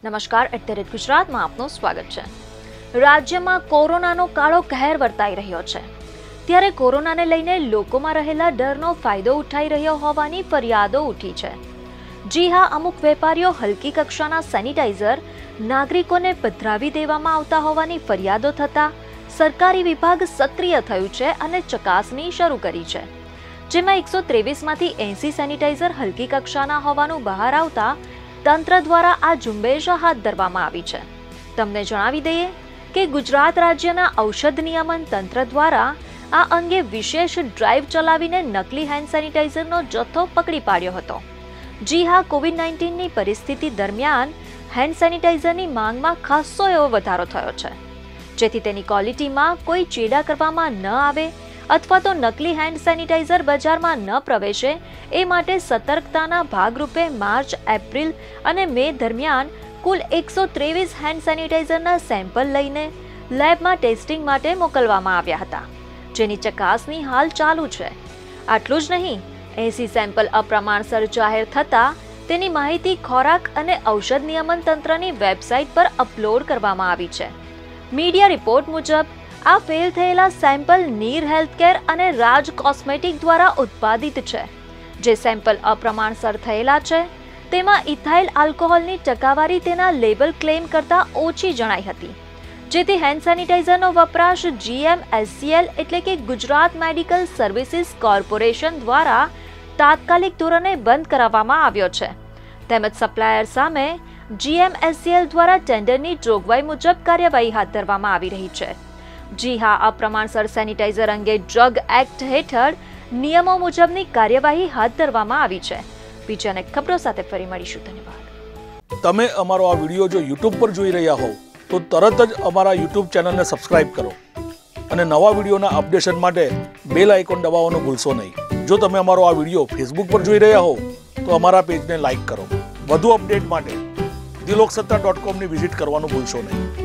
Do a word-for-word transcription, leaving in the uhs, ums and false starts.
નમસ્કાર, at the rate ગુજરાતમાં આપનું સ્વાગત છે। રાજ્યમાં કોરોનાનો કાળો કહેર વર્તાઈ રહ્યો છે, ત્યારે કોરોનાને લઈને લોકોમાં રહેલા ડરનો ફાયદો ઉઠાઈ રહ્યો હોવાની ફરિયાદો ઉઠી છે। જી હા, અમુક વેપારીઓ હલકી કક્ષાના સેનિટાઈઝર નાગરિકોને પધરાવી દેવામાં આવતા હોવાની ફરિયાદો થતા સરકારી વિભાગ સક્રિય થયું છે અને ચકાસણી શરૂ કરી છે, જેમાં એકસો ત્રેવીસમાંથી એંસી સેનિટાઈઝર હલકી કક્ષાના હોવાનું બહાર આવતા તંત્ર દ્વારા આ ઝુંબેશ હાથ ધરવામાં આવી છે। તમને જણાવી દઈએ કે ગુજરાત રાજ્યના ઔષધ નિયમન તંત્ર દ્વારા આ અંગે વિશેષ ડ્રાઈવ ચલાવીને નકલી હેન્ડ સેનિટાઈઝરનો જથ્થો પકડી પાડ્યો હતો। જી હા, કોવિડ નાઇન્ટીનની પરિસ્થિતિ દરમિયાન હેન્ડ સેનિટાઈઝરની માંગમાં ખાસ્સો એવો વધારો થયો છે, જેથી તેની ક્વોલિટીમાં કોઈ ચેડા કરવામાં ન આવે અથવા તો નકલી હેન્ડ સેનિટાઈઝર બજારમાં ન પ્રવેશે એ માટે સતર્કતાના ભાગરૂપે માર્ચ, એપ્રિલ અને મે દરમિયાન કુલ એકસો ત્રેવીસ હેન્ડ સેનિટાઈઝરના સેમ્પલ લઈને લેબમાં ટેસ્ટિંગ માટે મોકલવામાં આવ્યા હતા, જેની ચકાસણી હાલ ચાલુ છે। આટલું જ નહીં, એંસી સેમ્પલ અપ્રમાણસર જાહેર થતાં તેની માહિતી ખોરાક અને ઔષધ નિયમન તંત્રની વેબસાઇટ પર અપલોડ કરવામાં આવી છે। મીડિયા રિપોર્ટ મુજબ આ ફેલ થયેલા સેમ્પલ નીર હેલ્થકેર અને રાજ કોસ્મેટિક દ્વારા ઉત્પાદિત છે। જે સેમ્પલ અપ્રમાણસર થયેલા છે તેમાં ઇથાઇલ આલ્કોહોલની ટકાવારી તેના લેબલ ક્લેમ કરતાં ઓછી જણાઈ હતી, જેથી હેન્ડ સેનિટાઈઝરનો વપરાશ જીએમએસસીએલ એટલે કે ગુજરાત મેડિકલ સર્વિસીસ કોર્પોરેશન દ્વારા તાત્કાલિક ધોરણે બંધ કરાવવામાં આવ્યો છે, તેમજ સપ્લાયર સામે જીએમએસસીએલ દ્વારા ટેન્ડરની જોગવાઈ મુજબ કાર્યવાહી હાથ ધરવામાં આવી રહી છે। જી હા, અપ્રમાણસર સેનિટાઈઝર અંગે ડ્રગ એક્ટ હેઠળ નિયમો મુજબની કાર્યવાહી હાથ ધરવામાં આવી છે। બીજા અનેક ખબરો સાથે ફરી મળીશું। ધન્યવાદ। તમે અમારો આ વિડીયો જો યુટ્યુબ પર જોઈ રહ્યા હોવ તો તરત જ અમારા યુટ્યુબ ચેનલને સબસ્ક્રાઇબ કરો અને નવા વિડીયોના અપડેશન માટે બેલ આઇકોન દબાવવાનું ભૂલશો નહીં। જો તમે અમારો આ વિડીયો ફેસબુક પર જોઈ રહ્યા હોવ તો અમારા પેજને લાઇક કરો। વધુ અપડેટ માટે દિલોકસત્તા ડોટ કોમની વિઝિટ કરવાનું ભૂલશો નહીં।